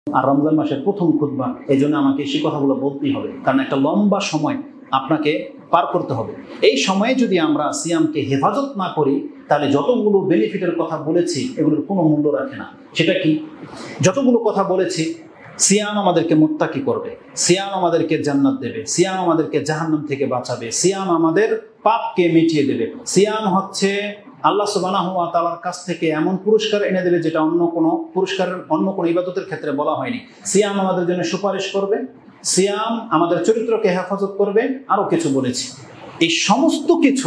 আর রমজান মাসের প্রথম খুতবা, এই জন্য আমাকে সেই কথাগুলো বলতেই হবে, কারণ একটা লম্বা সময় আপনাকে পার করতে হবে। এই সময়ে যদি আমরা সিয়ামকে হেফাজত না করি, তাহলে যতগুলো বেনিফিটের কথা বলেছি এগুলোর কোনো মূল্য রাখে না। সেটা কি? যতগুলো কথা বলেছি, সিয়াম আমাদেরকে মুত্তাকি করবে, সিয়াম আমাদেরকে জান্নাত দেবে, সিয়াম আমাদেরকে জাহান্নাম থেকে বাঁচাবে, সিয়াম আমাদের পাপকে মিটিয়ে দেবে, সিয়াম হচ্ছে আল্লাহ সুবহানাহু ওয়া তাআলার কাছ থেকে এমন পুরস্কার এনে দেবে যেটা অন্য কোনো পুরস্কারের, অন্য কোনো ইবাদতের ক্ষেত্রে বলা হয়নি। সিয়াম আমাদের জন্য সুপারিশ করবে, সিয়াম আমাদের চরিত্রকে হেফাজত করবে, আরো কিছু বলেছি। এই সমস্ত কিছু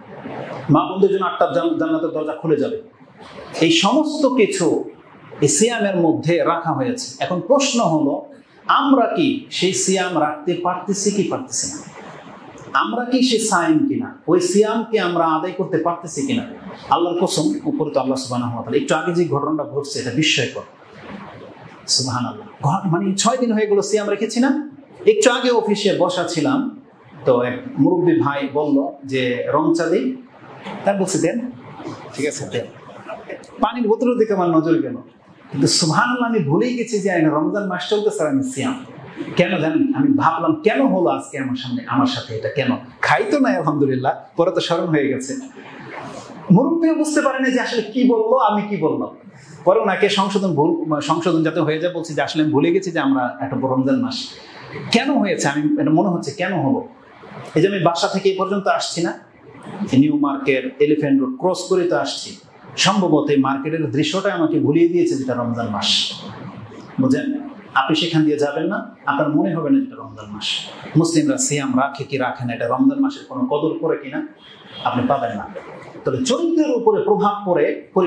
মা বোনদের জন্য 8টা জান্নাতের দরজা খুলে যাবে। এই সমস্ত কিছু এই সিয়ামের মধ্যে রাখা হয়েছে। এখন প্রশ্ন হলো, আমরা কি সেই সিয়াম রাখতে পারতেছি কি পারতেছি না? আমরা কি সে সাইম কিনা? ওই সিয়ামকে আমরা আদায় করতে পারতেছি কিনা? আল্লাহর কসম, উপরে তো আল্লাহ সুবহানাহু ওয়া তাআলা, একটু আগে যে ঘটনাটা ঘটছে এটা বিস্ময়কর। সুবহানাল্লাহ, মানে 6 দিন হয়ে গেল সিয়াম রেখেছি না। একটু আগে অফিসে বসা ছিলাম, তো এক মুরব্বী ভাই বলল যে রং চা দিই, তার বলছে দেন, ঠিক আছে দেন। পানির বোতলের দিকে আমার নজর গেল, কিন্তু সুবহানাল্লাহ আমি ভুলেই গেছি যে রমজান মাস চলতেছে, আমি সিয়াম কেন জানেন? আমি ভাবলাম কেন হলো আজকে আমার সাথে এটা, কেন খাই তো নাই আলহামদুলিল্লাহ, পরে তো স্মরণ হয়ে গেছে। মুরব্বীও বুঝতে পারেনি যে আসলে কি বললো, আমি কি বললাম। পরে ওনাকে সংশোধন যাতে হয়ে যায় বলছি যে আসলে আমি ভুলে গেছি যে আমরা একটা রমজান মাস কেন হয়েছে, আমি এটা মনে হচ্ছে কেন হলো। এই যে আমি বাসা থেকে এই পর্যন্ত আসছি না, New Market, Elephant Road cross করে তো আসছি, সম্ভবত এই মার্কেটের দৃশ্যটা আমাকে ভুলিয়ে দিয়েছে যেটা রমজান মাস। বুঝেন, আপনি সেখান দিয়ে যাবেন না, আপনার মনে হবে না এটা রমজান মাস। মুসলিমরা সিয়াম রাখে কি রাখে না, এটা রমজান মাসের কোনো কদর করে কিনা আপনি পাবেন না। তবে চরিত্রের উপরে প্রভাব পড়ে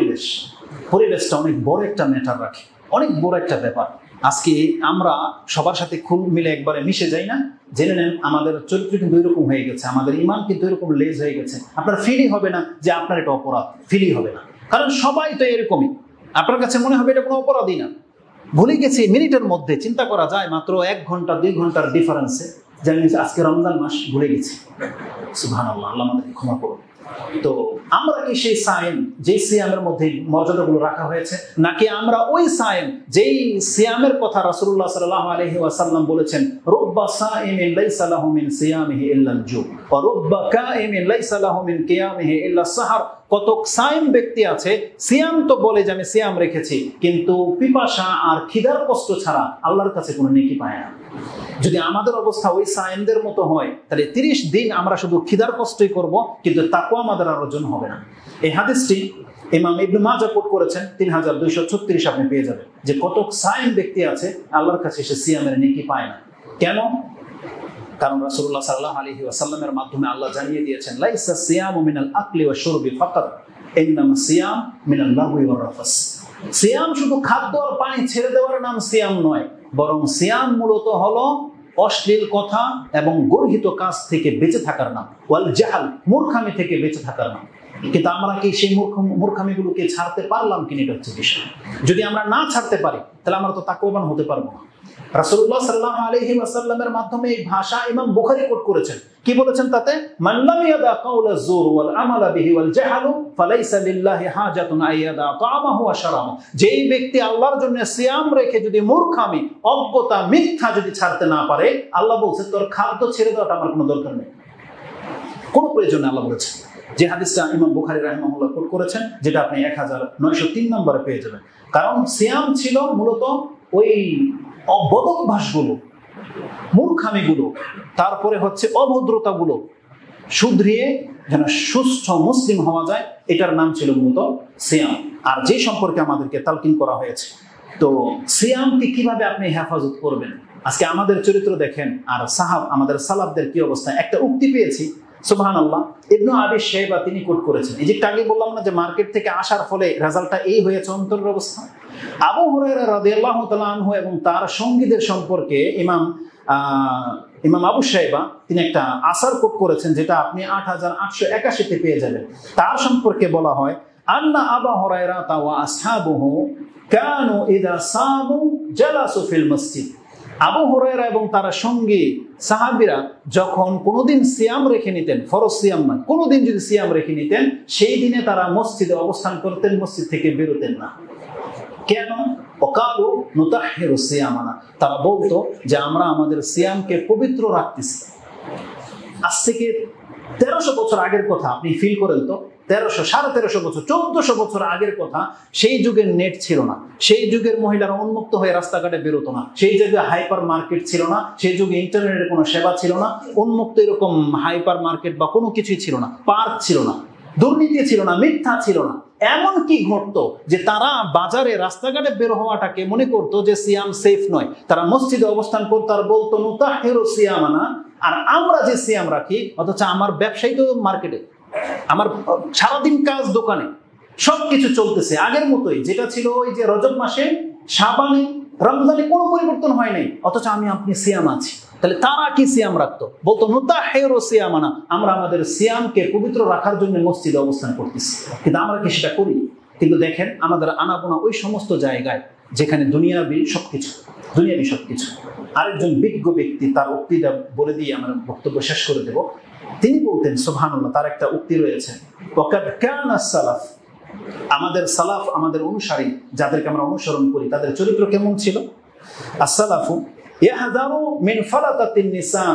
পরিবেশটা অনেক বড় একটা ম্যাটার রাখে, অনেক বড় একটা ব্যাপার। আজকে আমরা সবার সাথে খুব মিলে একবারে মিশে যাই না, জেনে নেন আমাদের চরিত্র কিন্তু এরকম হয়ে গেছে, আমাদের ইমান কিন্তু এরকম লেজ হয়ে গেছে। আপনার ফিলই হবে না যে আপনার এটা অপরাধ, ফিলই হবে না, কারণ সবাই তো এরকমই। আপনার কাছে মনে হবে এটা কোনো অপরাধই না। ভুলে গেছি মিনিটের মধ্যে, চিন্তা করা যায় মাত্র 1 ঘন্টা 2 ঘন্টার ডিফারেন্সে জানি আজকে রমজান মাস ভুলে গেছি। সুবহানাল্লাহ, আল্লাহ আমাদেরকে ক্ষমা করুন। তো আমরা কি সেই সায়েম যেই সিয়ামের মধ্যে মর্যাদাগুলো রাখা হয়েছে, নাকি আমরা ওই সায়েম যেই সিয়ামের কথা রাসূলুল্লাহ সাল্লাল্লাহু আলাইহি ওয়াসাল্লাম বলেছেন, রুব্বা সাইমিন লাইসা লাহু মিন সিয়ামিহি ইল্লা আল-জু ওয়া রুব্বা কাইমিন লাইসা লাহু মিন কিয়ামিহি ইল্লা আস-সাহর। কত সায়েম ব্যক্তি আছে, সিয়াম তো বলে যে আমি সিয়াম রেখেছি, কিন্তু পিপাসা আর খিদার কষ্ট ছাড়া আল্লাহর কাছে কোনো নেকি পায় না। যদি আমাদের অবস্থা ওই সায়েমদের মতো হয়, তাহলে 30 দিন আমরা শুধু খিদার কষ্টই করব, কিন্তু তাকওয়া আমাদের অর্জন হবে না। এই হাদিসটি ইমাম ইবনে মাজাহ কোট করেছেন, 3236 আপনি পেয়ে যাবেন যে কত সায়েম ব্যক্তি আছে আল্লাহর কাছে সে সিয়ামের নেকি পায় না। কেন? কারণ রাসূলুল্লাহ সাল্লাল্লাহু আলাইহি ওয়াসাল্লামের মাধ্যমে আল্লাহ জানিয়ে দিয়েছেন, লাইসা সিয়ামু মিনাল আকলি ওয়া শুরবি ফাকাত ইন্নামা সিয়াম মিনাল লাগwi ওয়ার রাফাস। সিয়াম শুধু খাদ্য আর পানি ছেড়ে দেওয়ার নাম সিয়াম নয়, বরং সিয়াম মূলত হলো অশ্লীল কথা এবং গর্হিত কাজ থেকে বেঁচে থাকার নাম, ওয়াল জাহাল, মূর্খামি থেকে বেঁচে থাকার নাম। কিন্তু আমরা কি সেই মূর্খামিগুলোকে ছাড়তে পারলাম কিনা, এটা হচ্ছে বিষয়। যদি আমরা না ছাড়তে পারি, তাহলে আমরা তো তাকওয়াবান হতে পারবো না। রাসূলুল্লাহ সাল্লাল্লাহু আলাইহি ওয়াসাল্লামের মাধ্যমে এই ভাষা ইমাম বুখারী কোট করেছেন। কি বলেছেন তাতে? মান লাম ইয়াদা কাওলা যুর ওয়াল আমালা বিহি ওয়াল জাহালু ফালাইসা লিল্লাহি হাজাতুন আইয়াদা তাআমাহু ওয়া শারাবু। যেই ব্যক্তি আল্লাহর জন্য সিয়াম রেখে যদি মূর্খামি, অজ্ঞতা, মিথ্যা যদি ছাড়তে না পারে, আল্লাহ বলছে তোর খাদ্য ছেড়ে দেওয়াটা আমার কোনো দরকার নেই, কোনো প্রয়োজন নেই। আল্লাহ বলেছেন, যে হাদিসটা ইমাম বুখারী রাহিমাহুল্লাহ কোট করেছেন, যেটা আপনি 1903 নম্বরে পেয়ে যাবেন। কারণ সিয়াম ছিল মূলত ওই বদভ্যাসগুলো, মূর্খামিগুলো, তারপরে হচ্ছে অভদ্রতাগুলো শুধরিয়ে যেন সুস্থ মুসলিম হওয়া যায়, এটার নাম ছিল মূলত সিয়াম। আর যে সম্পর্কে আমাদেরকে তালকিন করা হয়েছে, তো সিয়ামকে কিভাবে আপনি হেফাজত করবেন, আজকে আমাদের চরিত্র দেখেন। আর আমাদের সালাফদের কি অবস্থা। একটা উক্তি পেয়েছি, সুবহানাল্লাহ, ইবনে আবি শাইবা তিনি কোট করেছেন। এই যে আগে বললাম না যে মার্কেট থেকে আসার ফলে রেজাল্টটা এই হয়েছে, অন্তরের অবস্থা। আবু হুরায়রা রাদিয়াল্লাহু তাআলা আনহু এবং তার সঙ্গীদের সম্পর্কে ইমাম আবু শাইবা তিনি একটা আসার কোট করেছেন, যেটা আপনি 8881 পেয়ে যাবেন। তার সম্পর্কে বলা হয়, আন্না আবু হুরায়রা ওয়া আসহাবুহু কানু ইযা সামু জালাসু ফিল মসজিদ। আবু হুরায়রা এবং তার সঙ্গী সাহাবীরা যখন কোনোদিন সিয়াম রেখে নিতেন, ফরজ সিয়াম না, কোনোদিন যদি সিয়াম রেখে নিতেন, সেই দিনে তারা মসজিদে অবস্থান করতেন, মসজিদ থেকে বেরোতেন না। কেন? ওয়াকালু নুতাহহিরু সিয়ামানা, তারা বলতো যে আমরা আমাদের সিয়ামকে পবিত্র রাখতেছি। আজ থেকে 1300 বছর আগের কথা আপনি ফিল করেন তো, 1300 বছর 1400 বছর আগের কথা। সেই যুগের নেট ছিল না, সেই যুগের মহিলারা উন্মুক্ত হয়ে রাস্তাঘাটে বেরোতো না, সেই যুগে হাইপার মার্কেট ছিল না, সেই যুগে ইন্টারনেটের কোনো সেবা ছিল না, উন্মুক্ত এরকম হাইপার মার্কেট বা কোনো কিছুই ছিল না, পার্ক ছিল না, দুর্নীতি ছিল না, মিথ্যা ছিল না। এমন কি ঘটতো যে তারা বাজারে রাস্তাঘাটে বের হওয়াটাকে মনে করতো যে সিয়াম সেফ নয়। তারা মসজিদে অবস্থান করতো আর বলতো নুতাহহিরু সিয়ামানা, আর আমরা যে সিয়াম রাখি, অথচ আমার ব্যবসায়ী তো মার্কেটে, আমার সারাদিন কাজ দোকানে, সবকিছু চলতেছে আগের মতোই, যেটা ছিল ওই যে রজব মাসে, শাবানে, রমজানে কোনো পরিবর্তন হয় নাই, অথচ আমি আপনি সিয়াম আছি। তাহলে তারা কি সিয়াম রাখতো? বলতো নুতাহহিরু সিয়ামানা, আমরা আমাদের সিয়ামকে পবিত্র রাখার জন্য মসজিদে অবস্থান করতেছি। কিন্তু আমরা কি সেটা করি? কিন্তু দেখেন আমাদের আনাগোনা ওই সমস্ত জায়গায় যেখানে দুনিয়াবি সবকিছু। আরেকজন বিজ্ঞ ব্যক্তি তার উক্তিটা বলে দিয়ে আমরা বক্তব্য শেষ করে দেব। তিনি বলতেন, সুবহানাল্লাহ, তার একটা উক্তি রয়েছে, ওয়াকাদ কানা সালাফ, আমাদের সালাফ, আমাদের অনুসারী যাদেরকে আমরা অনুসরণ করি, তাদের চরিত্র কেমন ছিল? as-সালাফু ইয়াহদারু মিন ফালাতাতিন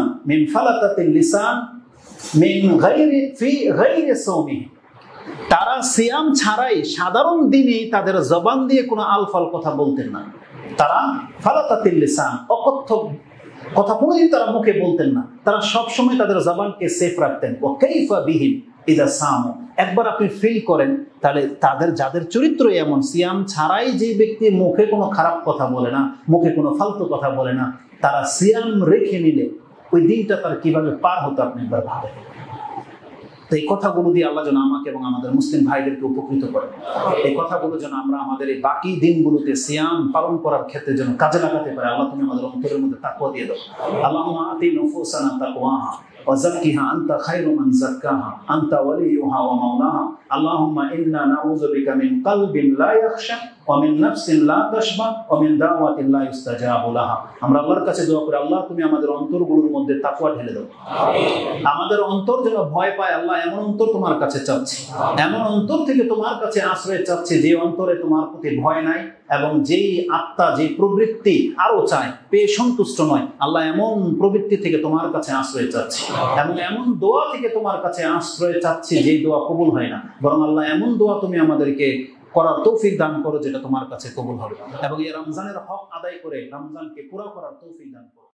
লিসান মিন গায়রি সাওমিহি, তারা সিয়াম ছাড়াই সাধারণ দিনে তাদের জবান দিয়ে কোনো আলফাল কথা বলতেন না। তারা ফালাতাতিল লিসান, অকথ্য কথা কোনোদিন তারা মুখে বলতেন না। তারা সবসময় তাদের জবানকে সেফ রাখতেন। ওয়া কাইফা বিহিম ইযা সামু, একবার আপনি ফিল করেন তাহলে যাদের চরিত্র এমন, সিয়াম ছাড়াই যে ব্যক্তি মুখে কোনো খারাপ কথা বলে না, মুখে কোনো ফালতু কথা বলে না, তারা সিয়াম রেখে নিলে ওই দিনটা তার কিভাবে পার হতো আপনি একবার ভাবেন। তো এই কথাগুলো দিয়ে আল্লাহ যেন আমাকে এবং আমাদের মুসলিম ভাইদেরকে উপকৃত করেন। এই কথাগুলো যেন আমরা আমাদের এই বাকি দিনগুলোতে সিয়াম পালন করার ক্ষেত্রে যেন কাজে লাগাতে পারি। আল্লাহ তুমি আমাদের অন্তরের মধ্যে তাকওয়া দিয়ে দাও। আল্লাহুম্মা আতি নুফুসানা তাকওয়াহা ওয়া যাক্কিহা আনতা খায়রু মান যাক্কাহা আনতা ওয়ালিয়ুহা ওয়া মাওলাহা। আল্লাহুম্মা ইন্না নাউযু বিকা মিন কলবিন লা ইয়াখশা ওয়া মিন নাফসিন লা তাশবা ওয়া মিন দাওয়াতিন লা ইস্তাজাবু লাহা। আমরা আল্লাহর কাছে দোয়া করি, আল্লাহ তুমি আমাদের অন্তরগুলোর মধ্যে তাকওয়া ঢেলে দাও। আমাদের অন্তর যেন ভয় পায়, আল্লাহ এমন অন্তর তোমার কাছে চাচ্ছি, এমন অন্তর থেকে তোমার কাছে আশ্রয় চাচ্ছি যে অন্তরে তোমার প্রতি ভয় নাই এবং যেই আত্মা, যে প্রবৃত্তি আরো চায়, পেয়ে সন্তুষ্ট নয়। আল্লাহ এমন প্রবৃত্তি থেকে তোমার কাছে আশ্রয় চাচ্ছি এবং এমন দোয়া থেকে তোমার কাছে আশ্রয় চাচ্ছি যে দোয়া কবুল হয় না, বরং আল্লাহ এমন দোয়া তুমি আমাদেরকে করার তৌফিক দান করো যেটা তোমার কাছে কবুল হবে, এবং এই রমজানের হক আদায় করে রমজানকে পুরা করার তৌফিক দান করো।